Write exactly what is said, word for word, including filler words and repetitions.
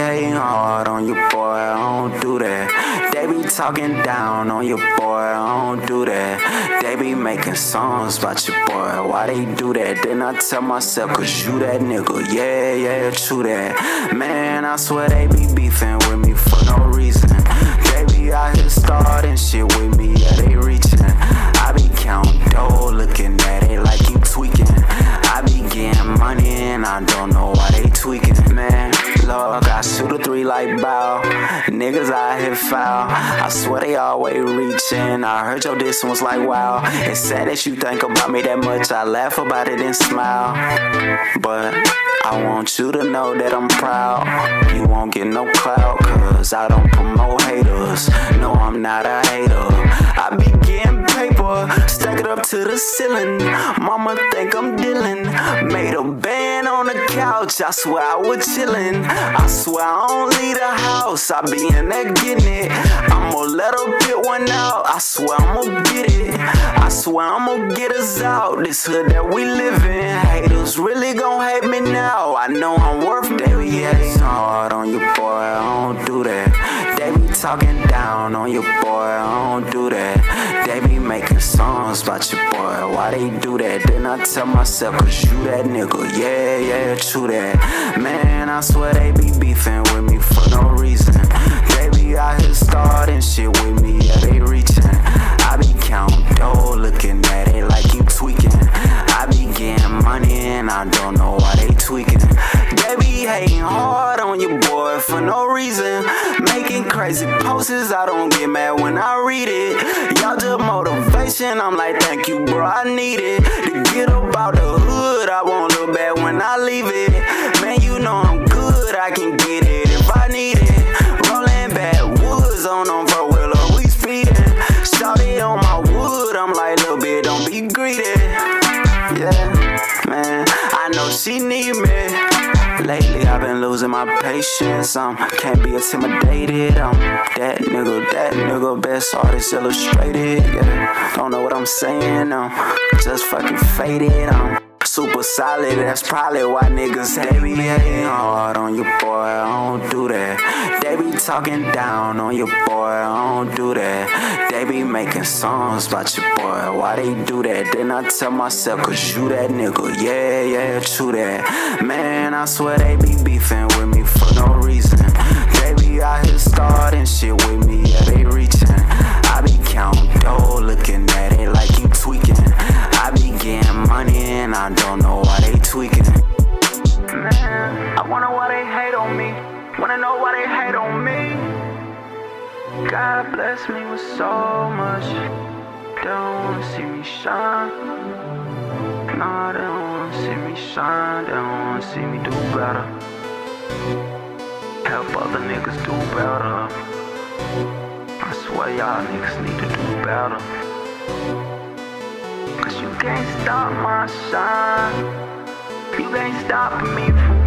hating hard on your boy, I don't do that. They be talking down on your boy, I don't do that. They be making songs about your boy, why they do that? Then I tell myself, cause you that nigga, yeah, yeah, true that. Man, I swear they be beefing with me for no reason. They be out here starting shit with me, yeah, they reaching. I be counting dough, looking at it like you tweaking. I be getting money and I don't know why they tweaking. Man, look, I shoot a three like bow. Niggas out here foul, I swear they always reaching. I heard your diss was like wow. It's sad that you think about me that much, I laugh about it and smile. But I want you to know that I'm proud. You won't get no clout, cause I don't promote haters. No, I'm not a hater. I be getting paper, stack it up to the ceiling. Mama think I'm dealing. Made a band on the couch, I swear I was chillin'. I swear I don't leave the house, I be in there getting it. I'ma let her pick one out, I swear I'ma get it. I swear I'ma get us out, this hood that we live in. Haters really gon' hate me now, I know I'm worth it. They be hating hard on your boy, I don't do that. They be talking down on your boy, I don't do that. They be making songs about your boy, why they do that? Then I tell myself, cause you that nigga, yeah, yeah, true that. Man, I swear they be beefing with me for no reason. They be out here starting shit with me, yeah, they reaching. I be counting dough, looking at it like you tweaking. I be getting money and I don't know why they tweaking. They be hating hard on your boy for no reason. Making crazy posters, I don't get mad when I read it. Y'all just motivation, I'm like thank you bro, I need it. To get up out the hood, I won't look bad when I leave it. Man, you know I'm good, I can get it if I need it. Rolling backwoods on them for wheeler, we speeding. Shawty on my wood, I'm like little bit, don't be greedy. Yeah, man, I know she need me. Lately I've been losing my patience, um, can't be intimidated, um, that nigga, that nigga, best artist illustrated, yeah, don't know what I'm saying, um, just fucking faded, um, super solid, that's probably why niggas hate me. Hating hard on your boy, I don't do that. They be talking down on your boy, I don't do that. They be making songs about your boy, why they do that? Then I tell myself, cause you that nigga, yeah, yeah, true that. Man, I swear they be beefing with me for no reason. They be out here starting shit with me, yeah, they reaching. I be counting dough, looking at it like you tweaking. I be getting money and I don't know why they tweaking. Man, I wonder why they hate on me. Wanna know why they hate on me. God bless me with so much. They don't wanna see me shine. Nah, they don't wanna see me shine. They don't wanna see me do better. Help other niggas do better. I swear y'all niggas need to do better. Cause you can't stop my shine. You can't stop me from